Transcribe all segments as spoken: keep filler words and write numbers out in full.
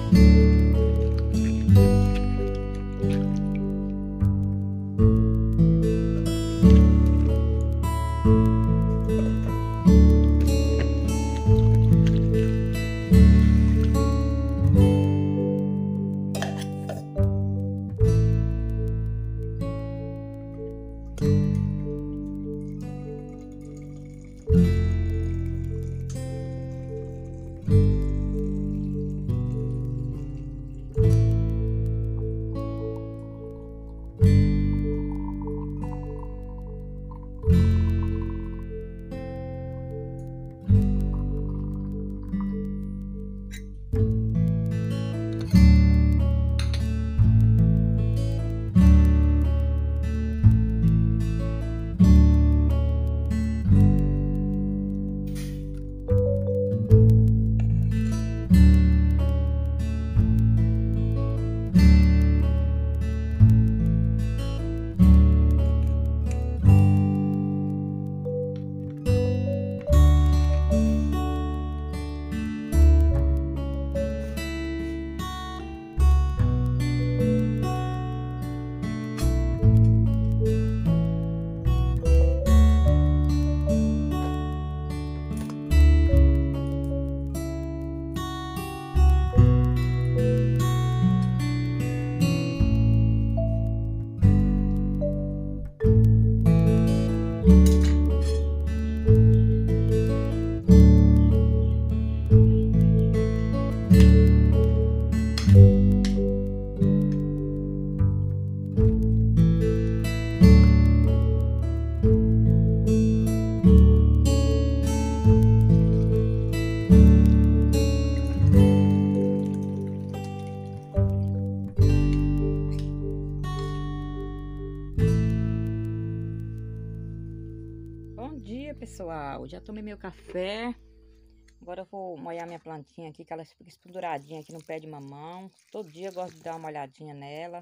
Bom dia, pessoal. Já tomei meu café. Agora eu vou molhar minha plantinha aqui, que ela fica espenduradinha aqui no pé de mamão. Todo dia eu gosto de dar uma olhadinha nela.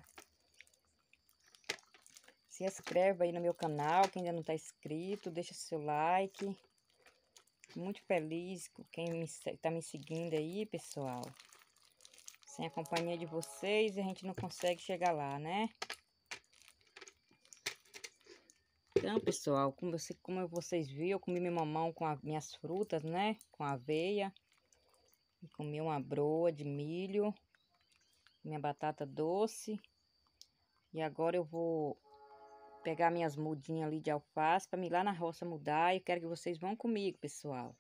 Se inscreve aí no meu canal, quem ainda não está inscrito, deixa seu like. Muito feliz com quem está me seguindo aí, pessoal. Sem a companhia de vocês, a gente não consegue chegar lá, né? Então, pessoal, como, você, como vocês viram, eu comi meu mamão com as minhas frutas, né? Com aveia. E comi uma broa de milho. Minha batata doce. E agora eu vou pegar minhas mudinhas ali de alface para me ir lá na roça mudar. E eu quero que vocês vão comigo, pessoal.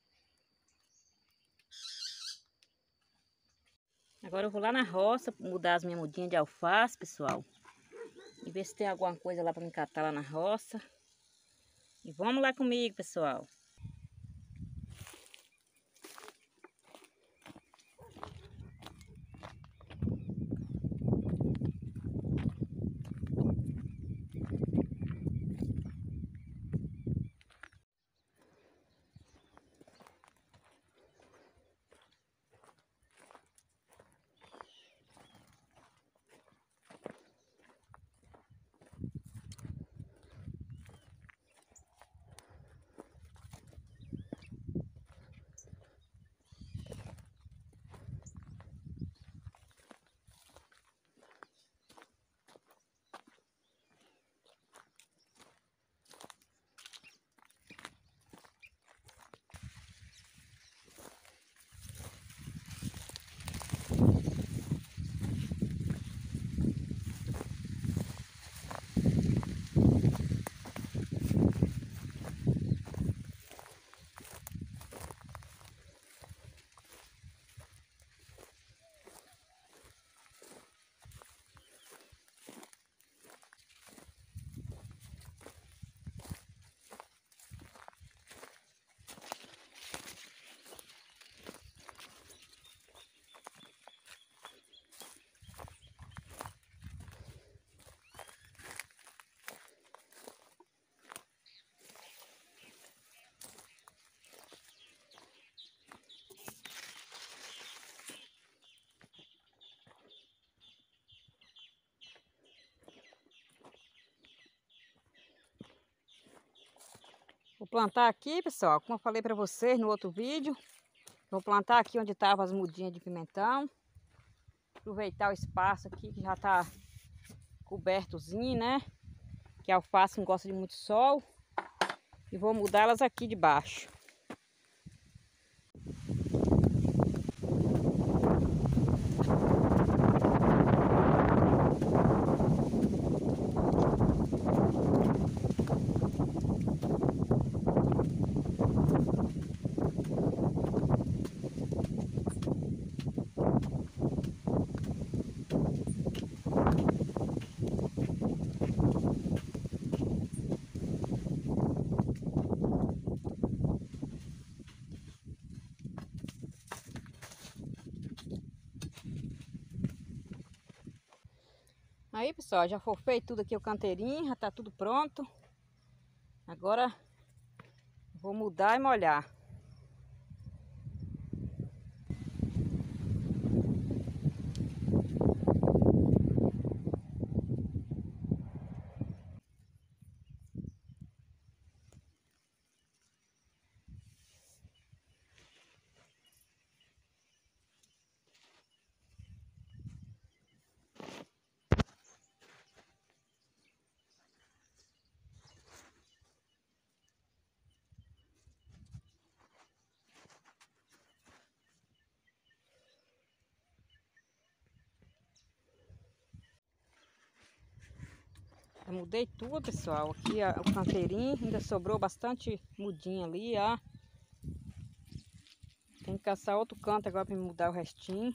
Agora eu vou lá na roça mudar as minhas mudinhas de alface, pessoal. E ver se tem alguma coisa lá para me catar lá na roça. E vamos lá comigo, pessoal. Vou plantar aqui, pessoal, como eu falei para vocês no outro vídeo. Vou plantar aqui onde estavam as mudinhas de pimentão. aproveitar o espaço aqui que já tá cobertozinho, né? Que a alface não gosta de muito sol. E vou mudar elas aqui de baixo. Aí, pessoal, já foi feito tudo aqui o canteirinho, já tá tudo pronto. Agora vou mudar e molhar. Eu mudei tudo, pessoal. Aqui ó, o canteirinho, ainda sobrou bastante mudinha ali, ó. Tem que caçar outro canto agora para mudar o restinho.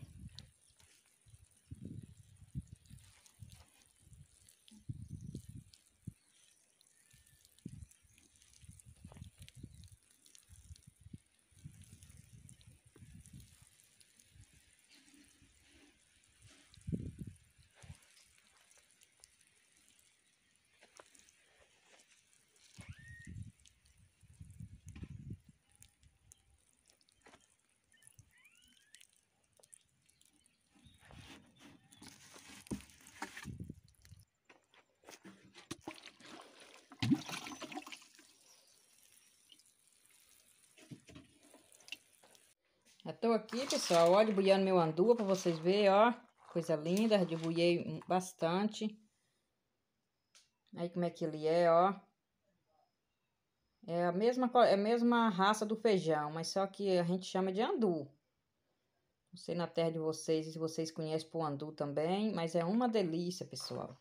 Já tô aqui, pessoal, ó, debulhando meu andu para vocês verem, ó. Coisa linda, debulhei bastante. Aí como é que ele é, ó. É a mesma, é a mesma raça do feijão, mas só que a gente chama de andu. Não sei na terra de vocês, se vocês conhecem por andu também, mas é uma delícia, pessoal.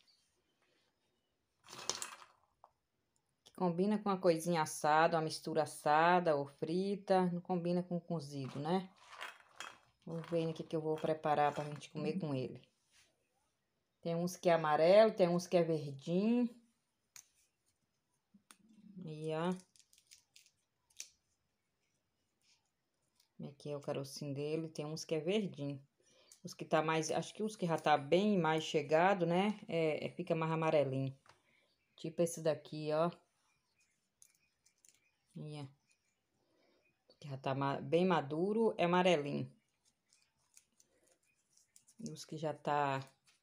Combina com uma coisinha assada, uma mistura assada ou frita, não combina com cozido, né? Vamos ver o que que eu vou preparar pra gente comer com ele. Tem uns que é amarelo, tem uns que é verdinho. E ó. Aqui é o carocinho dele, tem uns que é verdinho. Os que tá mais, acho que os que já tá bem mais chegado, né? É, é, fica mais amarelinho. Tipo esse daqui, ó. E, ó. Que já tá bem maduro, é amarelinho. E os que já tá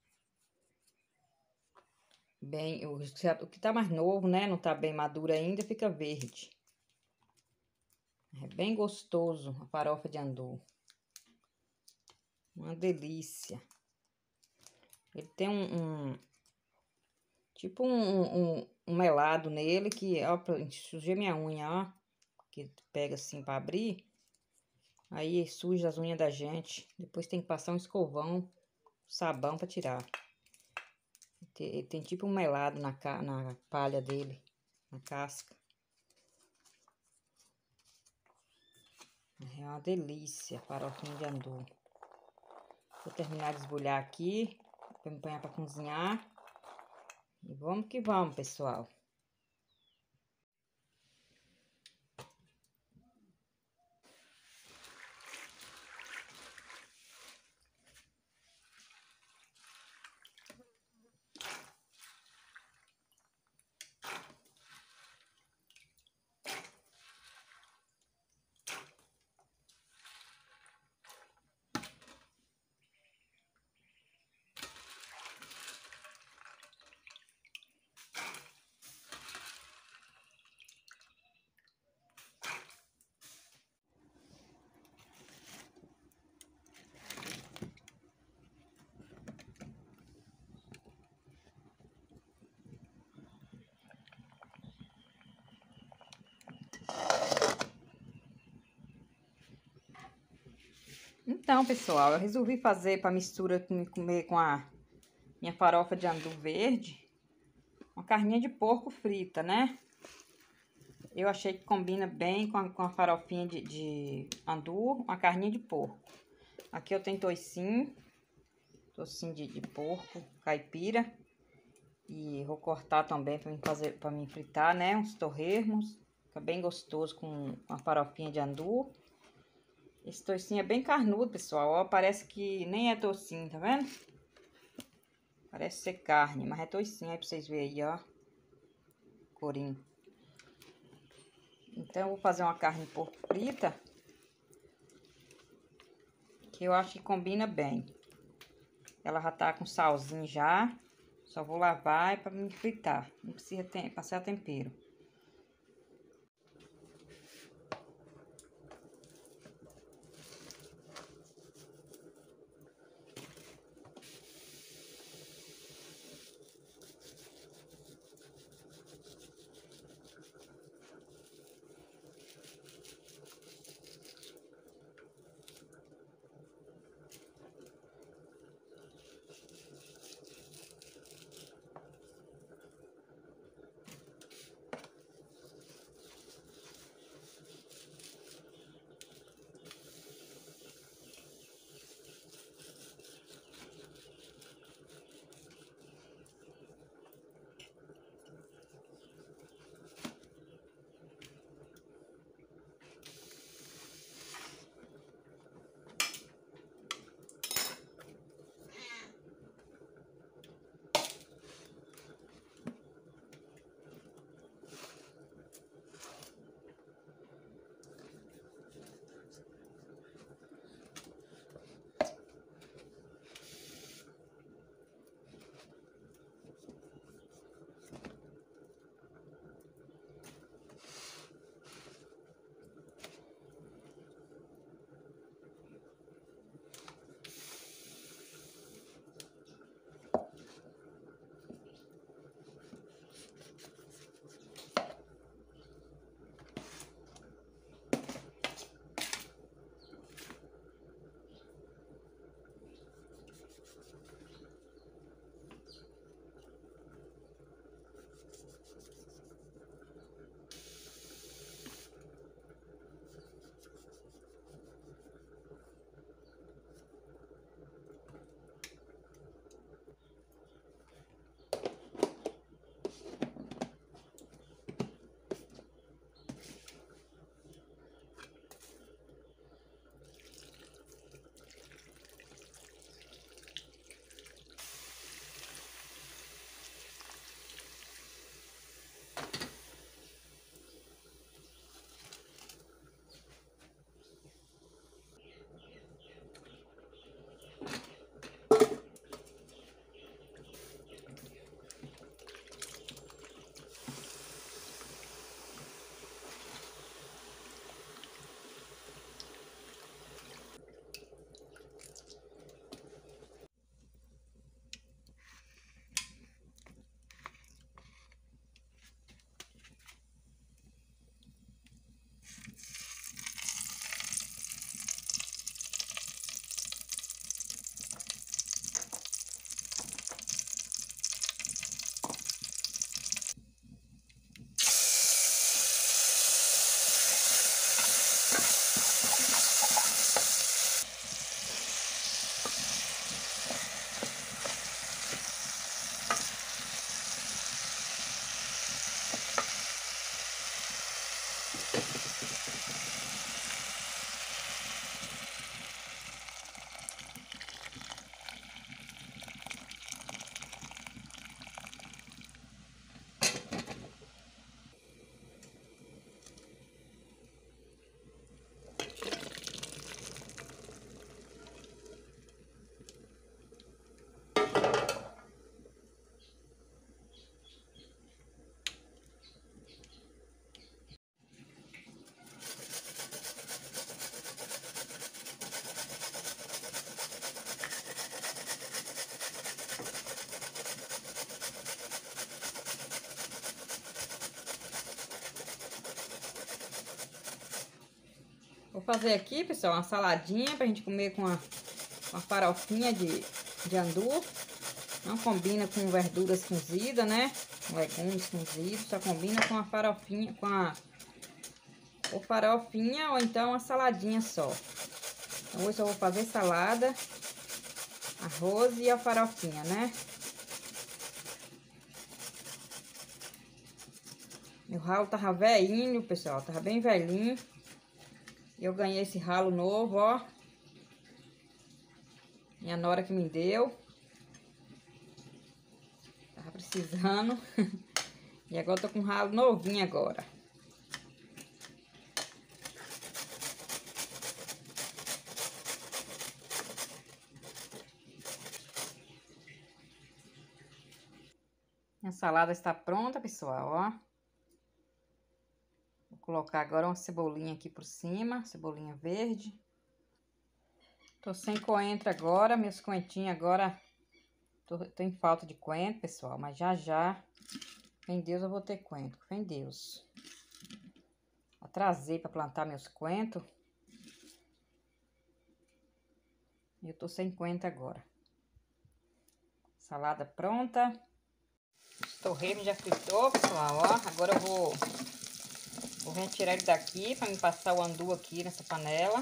bem, o, o que tá mais novo, né? Não tá bem maduro ainda, fica verde. É bem gostoso a farofa de andu. Uma delícia. Ele tem um, um tipo um, um, um melado nele que, ó, sujei minha unha, ó. Que pega assim pra abrir. Aí suja as unhas da gente. Depois tem que passar um escovão, sabão pra tirar. Tem, tem tipo um melado na, na palha dele, na casca. É uma delícia, farofinha de andu. Vou terminar de esbulhar aqui, pra me põe pra cozinhar. E vamos que vamos, pessoal. Então, pessoal, eu resolvi fazer para mistura comer com a minha farofa de andu verde, uma carninha de porco frita, né? Eu achei que combina bem com a, com a farofinha de, de andu, uma carninha de porco. Aqui eu tenho toicinho, toicinho de, de porco, caipira. E vou cortar também para mim fazer, para mim fritar, né? Uns torresmos, fica bem gostoso com a farofinha de andu. Esse toicinho é bem carnudo, pessoal, ó, parece que nem é toicinho, tá vendo? Parece ser carne, mas é toicinho, aí pra vocês verem aí, ó. Corinho. Então, eu vou fazer uma carne de porco frita, que eu acho que combina bem. Ela já tá com salzinho já, só vou lavar para me fritar, não precisa ter, passar tempero. fazer aqui, pessoal, uma saladinha pra gente comer com a, com a farofinha de, de andu. Não combina com verduras cozidas, né? Legumes cozidos, só combina com a farofinha, com a ou farofinha ou então uma saladinha só. Então hoje eu vou fazer salada, arroz e a farofinha, né? Meu ralo tava velhinho, pessoal, tava bem velhinho. E eu ganhei esse ralo novo, ó. Minha nora que me deu. Tava precisando. E agora eu tô com um ralo novinho agora. A salada está pronta, pessoal, ó. Vou colocar agora uma cebolinha aqui por cima, cebolinha verde. Tô sem coentro agora, meus coentinhos agora... Tô, tô em falta de coentro, pessoal, mas já já, fé em Deus, eu vou ter coentro, fé em Deus. Atrasei para plantar meus coentros. E eu tô sem coentro agora. Salada pronta. O torresmo já fritou, pessoal, ó. Agora eu vou, vou retirar ele daqui para me passar o andu aqui nessa panela.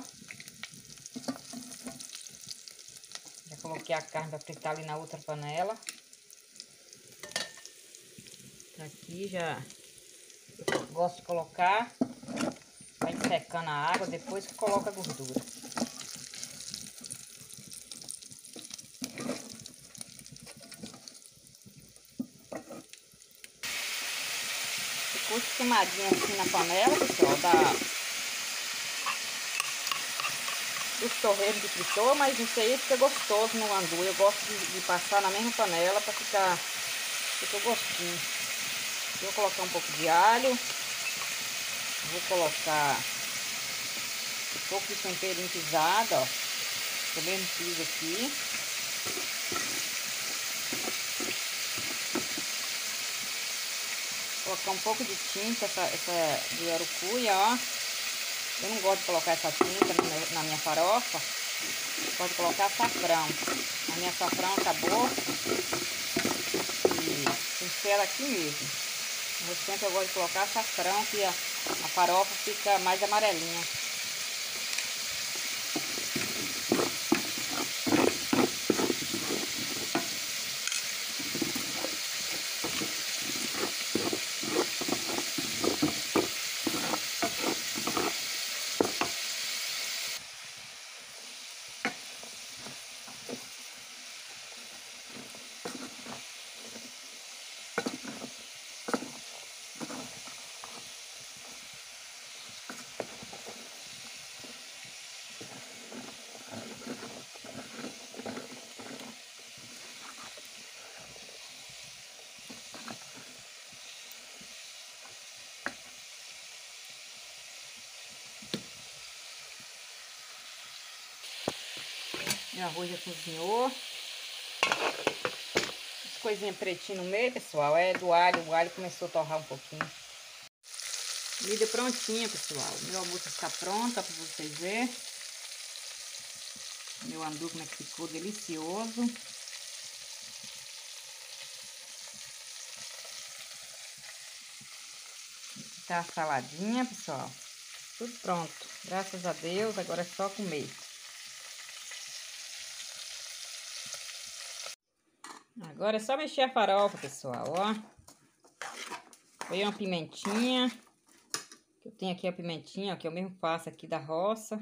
Já coloquei a carne para fritar ali na outra panela. Aqui já eu gosto de colocar, vai secando a água depois que coloca a gordura. Ficou esquemadinho assim na panela, pessoal, da os torresmos que fritou, mas isso aí fica gostoso no andu. Eu gosto de, de passar na mesma panela para ficar, ficar gostinho. Vou colocar um pouco de alho. Vou colocar um pouco de temperinho pisado, ó. Eu mesmo fiz aqui. Vou colocar um pouco de tinta, essa, essa de urucuia, ó. Eu não gosto de colocar essa tinta na minha, na minha farofa. Pode colocar açafrão. A minha açafrão acabou. E pincela aqui mesmo. No centro eu gosto de colocar açafrão, que a, a farofa fica mais amarelinha. Meu arroz já cozinhou. As coisinhas pretinhas no meio, pessoal, é do alho. O alho começou a torrar um pouquinho. Comida prontinha, pessoal. Meu almoço está pronto, para vocês verem. Meu andu como é que ficou delicioso. Tá a saladinha, pessoal. Tudo pronto. Graças a Deus, agora é só comer. Agora é só mexer a farofa, pessoal, ó. Foi uma pimentinha. Eu tenho aqui a pimentinha, ó, que eu mesmo faço aqui da roça.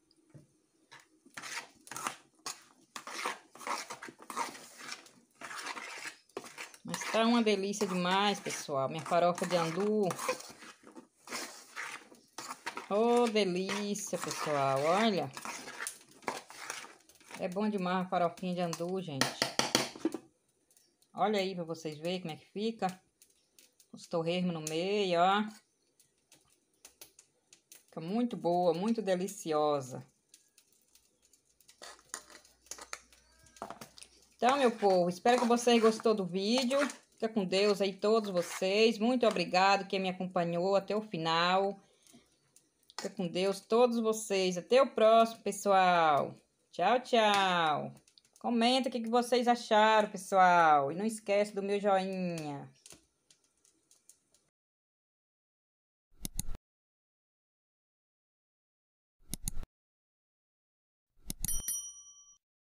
Mas tá uma delícia demais, pessoal. Minha farofa de andu. Oh, delícia, pessoal. Olha. É bom demais a farofinha de andu, gente. Olha aí pra vocês verem como é que fica. Os torresmos no meio, ó. Fica muito boa, muito deliciosa. Então, meu povo, espero que vocês gostou do vídeo. Fica com Deus aí todos vocês. Muito obrigado quem me acompanhou até o final. Fica com Deus, todos vocês. Até o próximo, pessoal. Tchau, tchau. Comenta o que que vocês acharam, pessoal. E não esquece do meu joinha.